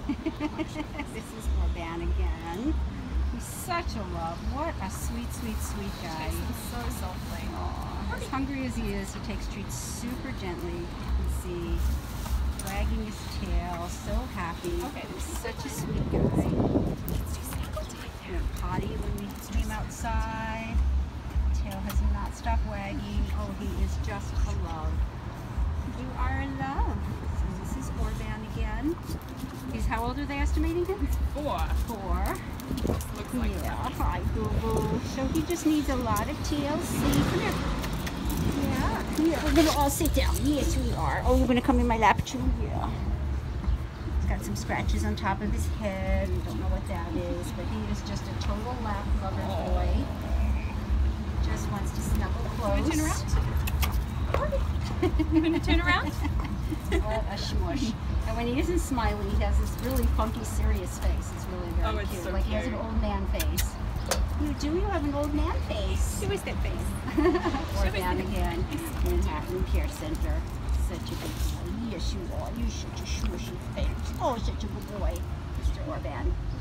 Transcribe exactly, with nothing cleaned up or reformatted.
This is Orban again. He's such a love. What a sweet, sweet, sweet guy. He's so softly. Aww. As hungry as he is, he takes treats super gently. You can see wagging his tail, so happy. Okay. He's such a sweet guy. You know, potty when we came outside. Tail has not stopped wagging. Oh, he is just a love. You are in love. So this is Orban again. He's how old are they estimating him? Four. Four. Looks like Yeah, that. hi Boo Boo. So he just needs a lot of T L C. Come here. Yeah, come here. We're gonna all sit down. Yes, we are. Oh, you're gonna come in my lap too? Yeah. He's got some scratches on top of his head. We don't know what that is, but he is just a total lap lover boy. He just wants to snuggle close. Turn around. You gonna turn around? What a smush. And when he isn't smiling, he has this really funky, serious face. It's really very Oh, it's cute. so like he has an cute. old man face. You do? You have an old man face. Show us that face. Orban again in Hatton Care Center. Such a good boy. Yes, you are. You're such a smushy face. Oh, such a good boy, Mister Orban.